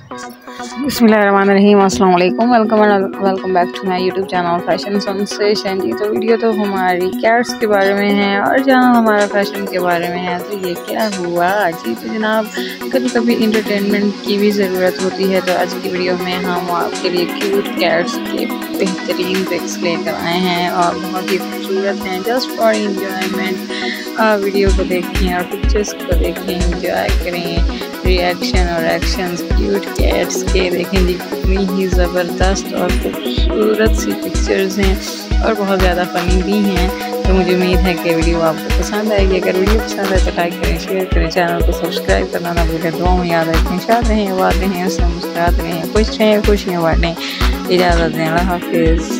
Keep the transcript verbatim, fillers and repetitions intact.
बिस्मिल्लाहिर्रहमानिर्रहीम, अस्सलाम वालेकुम। Welcome welcome back to my YouTube channel fashion sensation. जी तो वीडियो तो हमारी कैट्स के बारे में है और चैनल हमारा फैशन के बारे में है। तो ये क्या हुआ जी, तो जनाब कभी कभी इंटरटेनमेंट की भी ज़रूरत होती है। तो आज की वीडियो में हम आपके लिए क्यूट कैट्स के बेहतरीन पिक्स लेकर आए हैं और बहुत ही खूबसूरत हैं। जस्ट फॉर इंजॉयमेंट वीडियो को देखें और पिक्चर्स को देखें, इंजॉय करें। रिएक्शन और एक्शंस क्यूट कैट्स के देखें जी, कितनी ही ज़बरदस्त और खूबसूरत सी पिक्चर्स हैं और बहुत ज़्यादा फ़नी भी हैं। तो मुझे उम्मीद है कि वीडियो आपको पसंद आएगी। अगर वीडियो पसंद आए तो लाइक करें, शेयर करें, चैनल को सब्सक्राइब करना ना भूलें। दुआ में याद रखें, शाद रहें, आबाद रहें, उससे मुस्कुराते रहें, खुश रहें, खुशियाँ बाँटें। इजाज़त दें, अल्लाह हाफिज़।